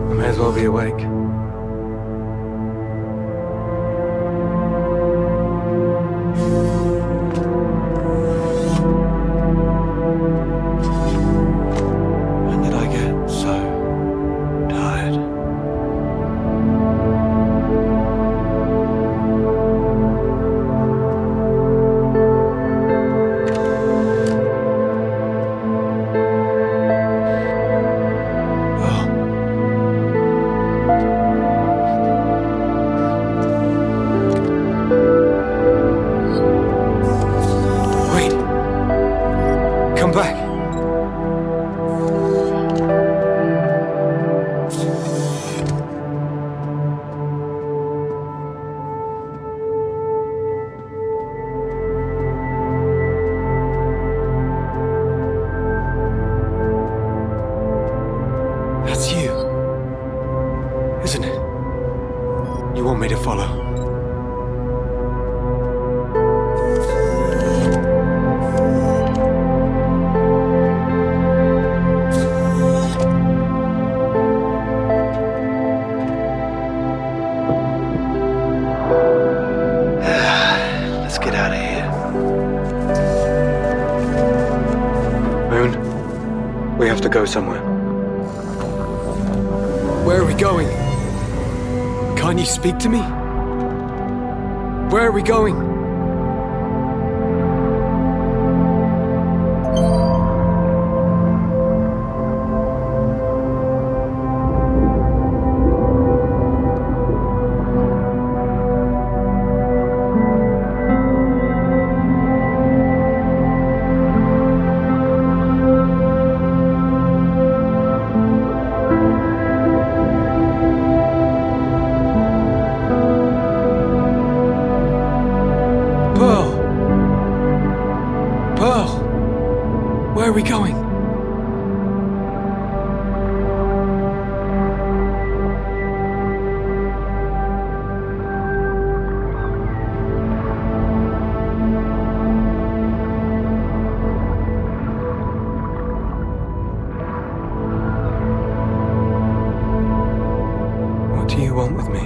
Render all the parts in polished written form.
I may as well be awake. When did I get so tired? Come back. That's you, isn't it? You want me to follow? Get out of here. Moon, we have to go somewhere. Where are we going? Can't you speak to me? Where are we going? Where are we going? What do you want with me?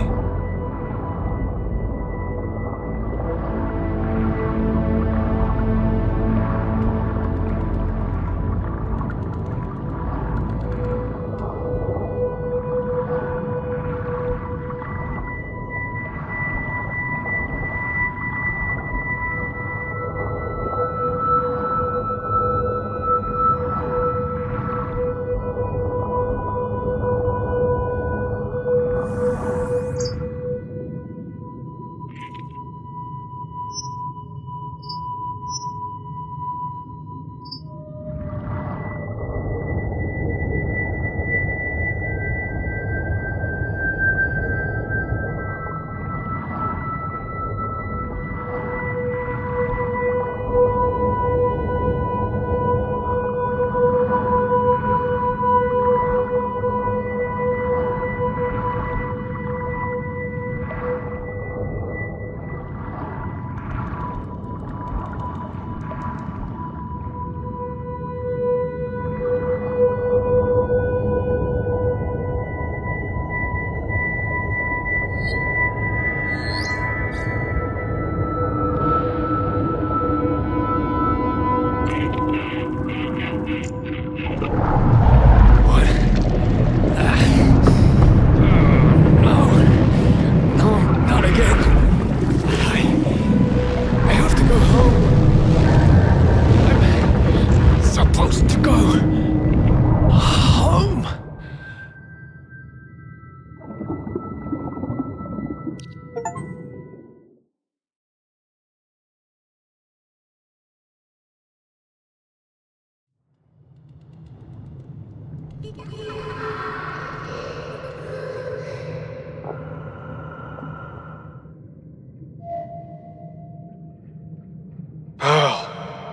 Pearl.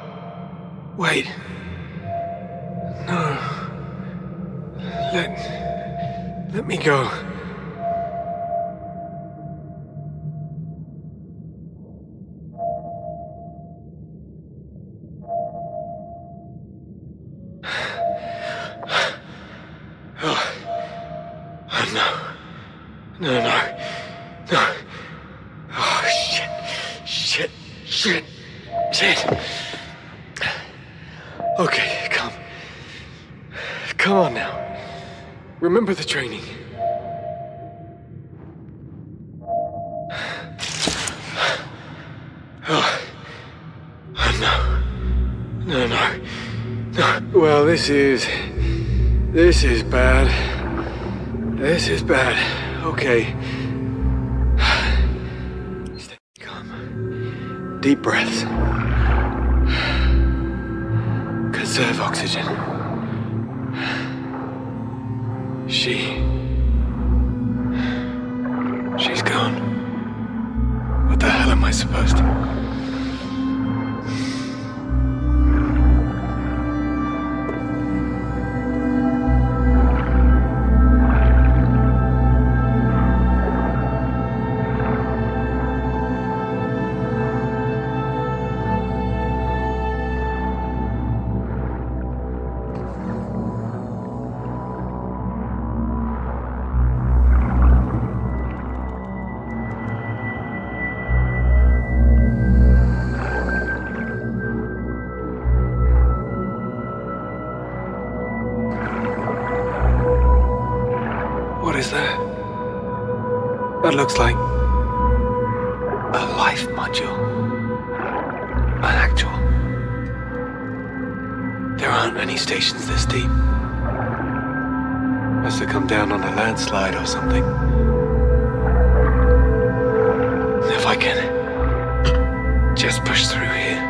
Wait. No. Let me go. Oh, no. No, no. No. Oh, shit. Shit. Shit. Shit. Okay, come. Come on now. Remember the training. Oh. Oh, no. No, no. No. Well, this is bad. This is bad. Okay. Stay calm. Deep breaths. Conserve oxygen. She's gone. What the hell am I supposed to... What is that? That looks like a life module. An actual. There aren't any stations this deep. Must have come down on a landslide or something. If I can just push through here.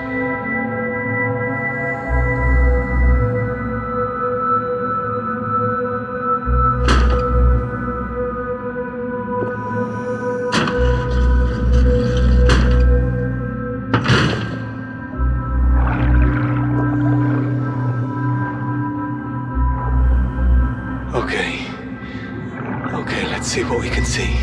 Okay, let's see what we can see.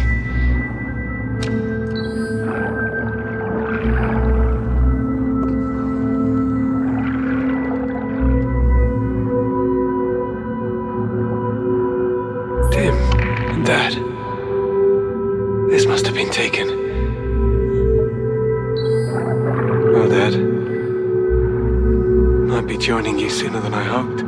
Dim and Dad. This must have been taken. Oh, Dad. Might be joining you sooner than I hoped.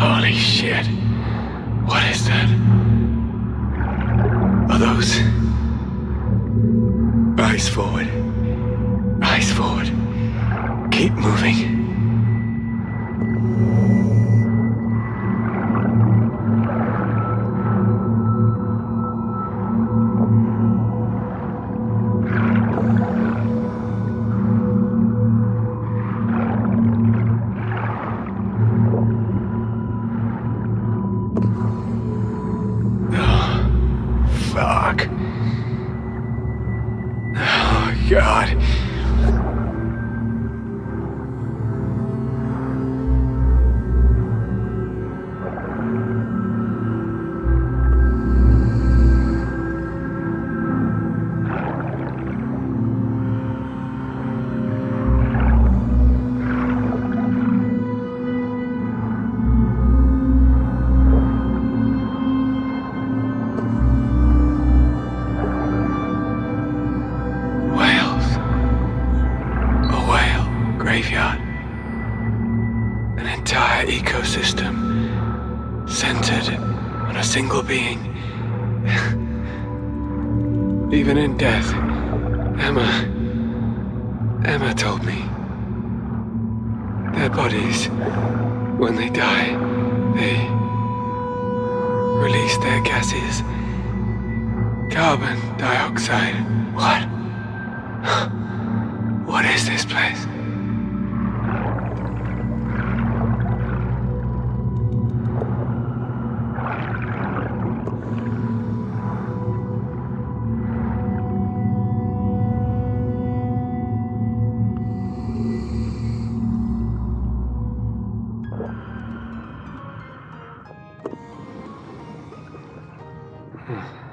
Holy shit. What is that? Are those... Eyes forward. Eyes forward. Keep moving. Fuck. Oh, God. Graveyard. An entire ecosystem centered on a single being. Even in death, Emma told me. Their bodies, when they die, they release their gases. Carbon dioxide. What? What is this place? Hmm.